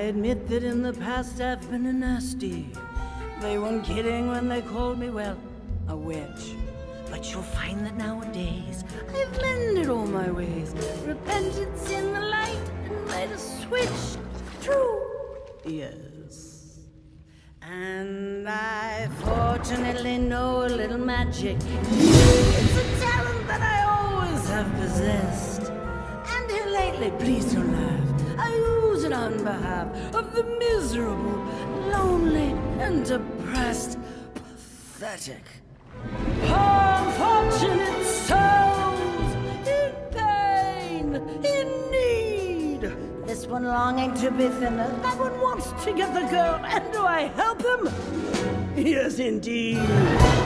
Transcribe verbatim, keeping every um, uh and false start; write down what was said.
admit that in the past I've been a nasty. They weren't kidding when they called me, well, a witch. But you'll find that nowadays I've mended all my ways. Repentance in the light and made a switch. True. Yes. And I fortunately know a little magic. It's a talent that I always have possessed. And here lately, please don't laugh, I use it on behalf of the miserable, lonely, and depressed, pathetic, unfortunate souls in pain, in need. This one longing to be thinner, that one wants to get the girl, and do I help him? Yes, indeed.